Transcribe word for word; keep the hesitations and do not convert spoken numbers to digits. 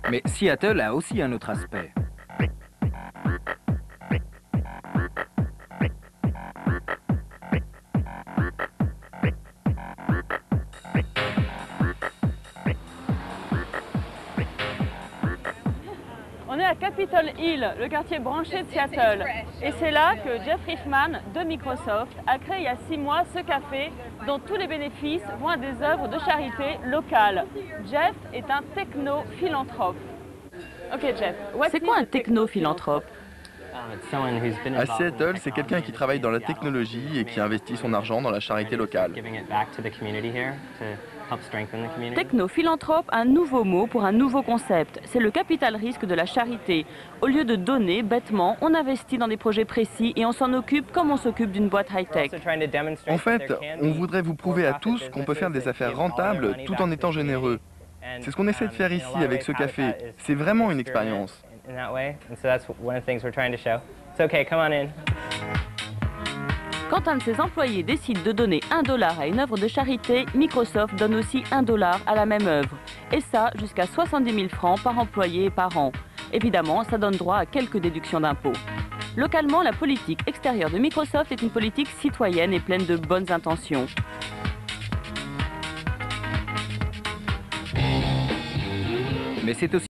Mais Seattle a aussi un autre aspect. On est à Capitol Hill, le quartier branché de Seattle. Et c'est là que Jeff Riffman de Microsoft a créé il y a six mois ce café dont tous les bénéfices vont à des œuvres de charité locales. Jeff est un techno-philanthrope. Ok Jeff, C'est quoi un techno-philanthrope? À Seattle, c'est quelqu'un qui travaille dans la technologie et qui investit son argent dans la charité locale. Techno-philanthrope, un nouveau mot pour un nouveau concept. C'est le capital risque de la charité. Au lieu de donner bêtement, on investit dans des projets précis et on s'en occupe comme on s'occupe d'une boîte high-tech. En fait, on voudrait vous prouver à tous qu'on peut faire des affaires rentables tout en étant généreux. C'est ce qu'on essaie de faire ici avec ce café. C'est vraiment une expérience. Quand un de ses employés décide de donner un dollar à une œuvre de charité, Microsoft donne aussi un dollar à la même œuvre. Et ça, jusqu'à soixante-dix mille francs par employé et par an. Évidemment, ça donne droit à quelques déductions d'impôts. Localement, la politique extérieure de Microsoft est une politique citoyenne et pleine de bonnes intentions. Mais c'est aussi